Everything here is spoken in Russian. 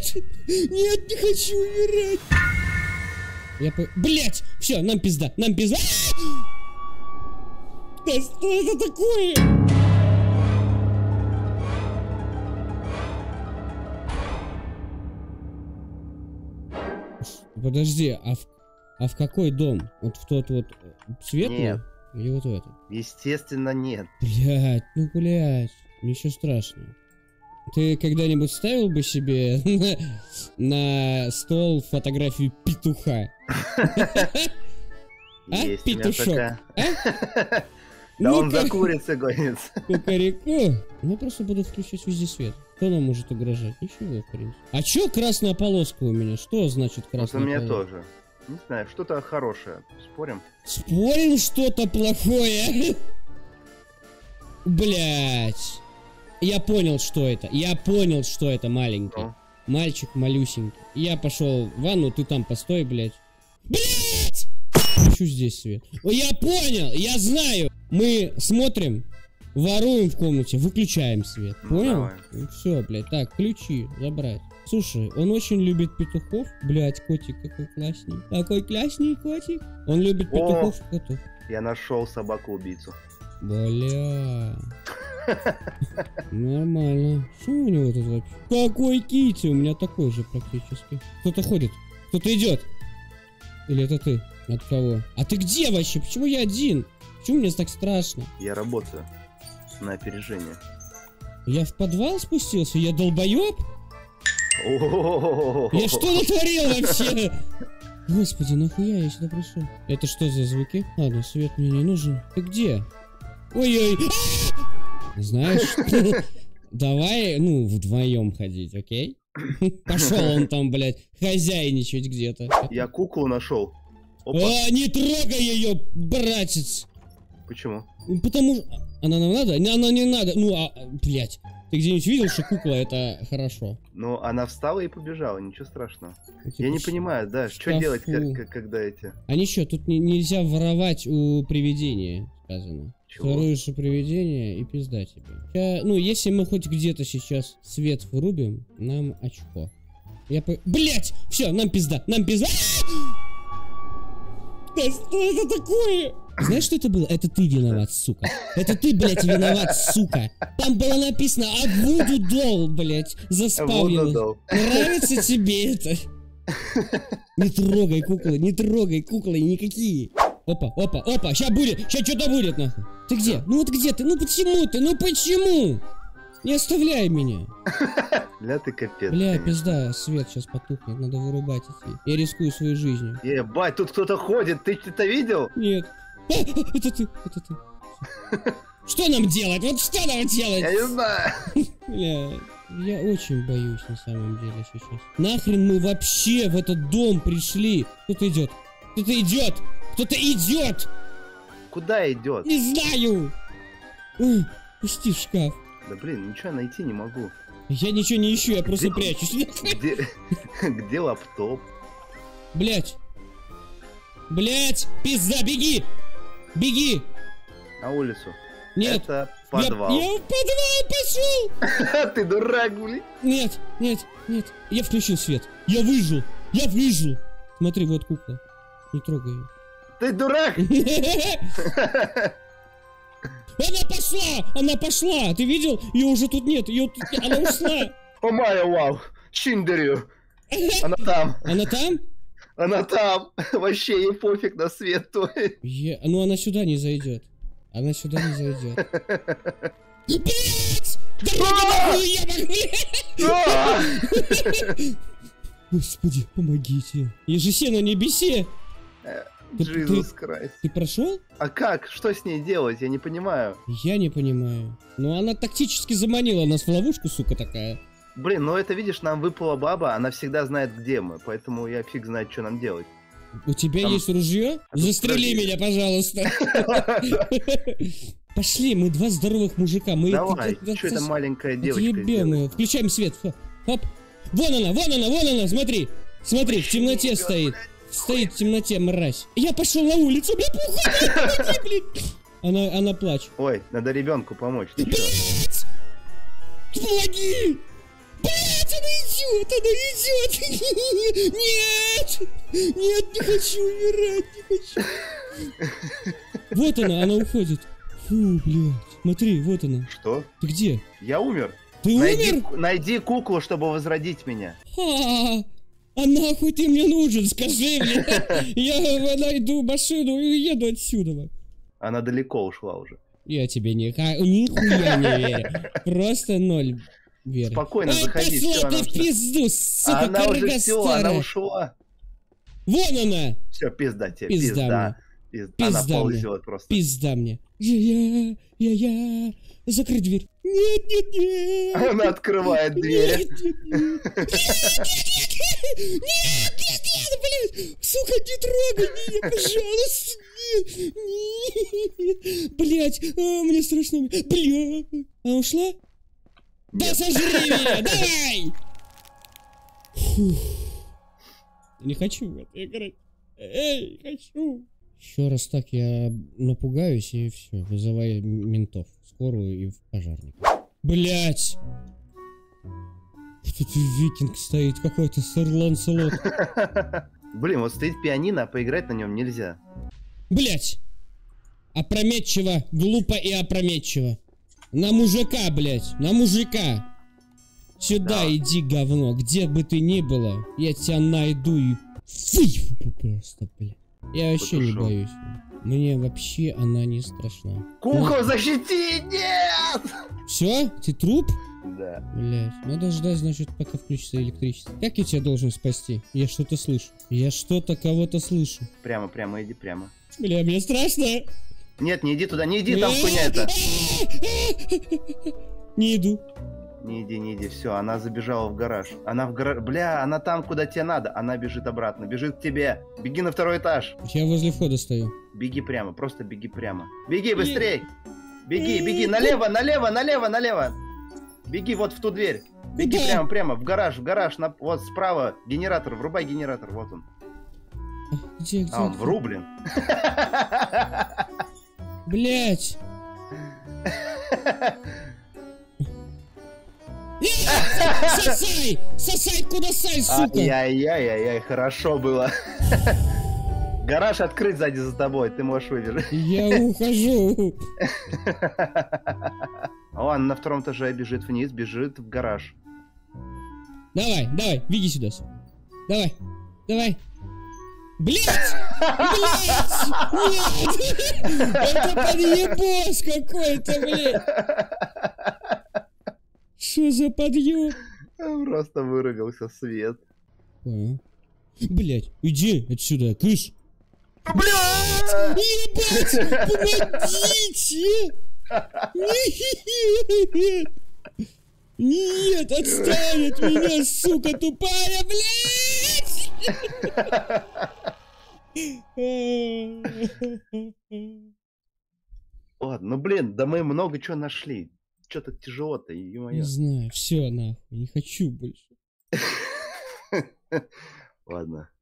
Нет, не хочу умирать. Блять, все, нам пизда, нам пизда. Да что это такое? Подожди, а в какой дом? Вот в тот вот светлый? Нет. Или вот в этот? Естественно, нет. Блять, ну блять, ничего страшного. Ты когда-нибудь ставил бы себе на стол фотографию петуха? А, петушок? Да он за курицей гонится. Кукареку? Ну просто буду включать везде свет. Кто нам может угрожать? Ничего, в принципе. А чё красная полоска у меня? Что значит красная полоска? Вот у меня тоже. Не знаю, что-то хорошее. Спорим? Спорим, что-то плохое? Блять. Я понял, что это. Я понял, что это маленький. Ну? Мальчик малюсенький. Я пошел в ванну, ты там постой, блять. Блять! Включу здесь свет. О, я понял, я знаю. Мы смотрим, воруем в комнате, выключаем свет. Понял? Ну, все, блядь. Так, ключи забрать. Слушай, он очень любит петухов. Блядь, котик какой классный. Какой классный котик. Он любит петухов и котов. Я нашел собаку-убийцу. Бля. Нормально. Что у него тут вообще? Какой кити? У меня такой же практически. Кто-то ходит. Кто-то идет. Или это ты? От кого? А ты где вообще? Почему я один? Почему мне так страшно? Я работаю на опережение. Я в подвал спустился? Я долбоеб? Я что натворил вообще? Господи, нахуя я сюда пришел? Это что за звуки? Ладно, свет мне не нужен. Ты где? Ой-ой. Знаешь, давай, ну, вдвоем ходить, окей? Пошел он там, блядь, хозяйничать где-то. Я куклу нашел. А, не трогай ее, братец! Почему? Потому что... Она нам надо? Она не надо. Ну, блядь. Ты где-нибудь видел, что кукла это хорошо? Ну, она встала и побежала, ничего страшного. Я не понимаю, да, что делать, когда эти... А ничего, тут нельзя воровать у привидения, сказано. Воруешь у привидения и пизда тебе. Ну, если мы хоть где-то сейчас свет врубим, нам очко. Блять! Все, нам пизда, нам пизда! Да что это такое? Знаешь, что это было? Это ты виноват, сука. Это ты, блядь, виноват, сука. Там было написано «Вуду Долл», блядь, заспавнил. Нравится тебе это? Не трогай куклы, не трогай куклы никакие. Опа, опа, опа, сейчас будет, сейчас что-то будет, нахуй. Ты где? Ну вот где ты? Ну почему ты? Ну почему? Не оставляй меня. Бля, ты капец. Бля, конечно. пизда, свет сейчас потухнет, надо вырубать идти. Я рискую своей жизнью. Ебать, тут кто-то ходит, ты что-то видел? Нет. Это ты, это ты. Что нам делать? Вот что нам делать? Я не знаю. Бля, я очень боюсь на самом деле сейчас. Нахрен мы вообще в этот дом пришли? Кто-то идет. Кто-то идет. Кто-то идет. Куда идет? Не знаю. Ой, пусти в шкаф. Да блин, ничего найти не могу. Я ничего не ищу, я просто прячусь. Где лаптоп? Блять. Блять, пизда, беги. Беги. На улицу. Нет. Это подвал. Я в подвал пошел. Ты дурак, блин. Нет, нет, нет. Я включил свет. Я выжил. Я выжил. Смотри, вот кукла. Не трогай ее. Ты дурак. Она пошла! Она пошла! Ты видел? Ее уже тут нет. Она ушла. О май, вау. Чиндерю. Она там. Она там? Она там. Вообще ей пофиг на свет твой. Ну она сюда не зайдет. Она сюда не зайдет. Блять! Господи, помогите. Я же все на небесе. Джизус Крайст. Ты прошел? А как? Что с ней делать? Я не понимаю. Я не понимаю. Ну она тактически заманила нас в ловушку, сука такая. Блин, ну это видишь, нам выпала баба, она всегда знает, где мы, поэтому я фиг знает, что нам делать. У тебя там... есть ружье? Застрели меня, пожалуйста. Пошли, мы два здоровых мужика. Давай, что это маленькая девочка сделает? Включаем свет. Хоп. Вон она, смотри. Смотри, в темноте стоит. Стоит в темноте, мразь. Я пошел на улицу, бля, помоги, блин. Она плачет. Ой, надо ребенку помочь. Блять! Помоги! Блять, она идет! Нет! Нет, не хочу умирать, не хочу. Вот она уходит. Фу, блядь. Смотри, вот она. Что? Ты где? Я умер. Ты умер? Найди куклу, чтобы возродить меня. А нахуй ты мне нужен, скажи мне. Я найду машину и уеду отсюда. Она далеко ушла уже. Я тебе нихуя не верю. Просто ноль веры. Спокойно заходи. Пошла ты в пизду, сука, она уже все, она ушла. Вон она. Все, пизда тебе, пизда. Она ползет просто. Пизда мне. Я. Закрой дверь. Нет. Она открывает дверь. Нет, блядь. Сука, не трогай меня, пожалуйста. Нет. Блядь, мне страшно. Блядь. Она ушла? Да сожри меня, давай. Не хочу в это играть. Эй, хочу. Еще раз так я напугаюсь и все, вызываю ментов, скорую и пожарник. Блять! Тут викинг стоит, какой-то сэр Ланселот. Блин, вот стоит пианино, а поиграть на нем нельзя. Блять! Опрометчиво, глупо и опрометчиво. На мужика, блять, на мужика. Сюда иди, говно, где бы ты ни было, я тебя найду и... Фу, просто, блядь. Я вообще не боюсь. Мне вообще она не страшна. Кукла, защити! Нет! Все? Ты труп? Да. Блять, надо ждать, значит, пока включится электричество. Как я тебя должен спасти? Я что-то слышу. Я что-то кого-то слышу. Прямо, иди прямо. Бля, мне страшно. Нет, не иди туда, не иди, там хуйня это. Не иду. Не иди, все, она забежала в гараж. Она в гараж, бля, она там, куда тебе надо. Она бежит обратно, бежит к тебе. Беги на второй этаж. Я возле входа стою. Беги прямо, просто беги прямо. Беги быстрей. Беги, налево. Беги вот в ту дверь. Беги прямо, в гараж, вот справа генератор, врубай генератор, вот он. Где? Он врублен. Блять. Сосай, кудасай, сука! Ай-яй-яй, хорошо было. Гараж открыт сзади за тобой, ты можешь выбежать. Я ухожу. Он на втором этаже бежит вниз, бежит в гараж. Давай, беги сюда. Давай. Блять! Нет! Это подъебос какой-то, блядь! Что за подъем? Просто вырубился свет. Блять, иди отсюда, кыш! Блять! Ебать! Помогите! Нет, отстань от меня, сука тупая, блядь! Ладно, ну блин, да мы много чего нашли. Что-то тяжело-то, ё-моё. Не знаю, все нахуй, не хочу больше. Ладно.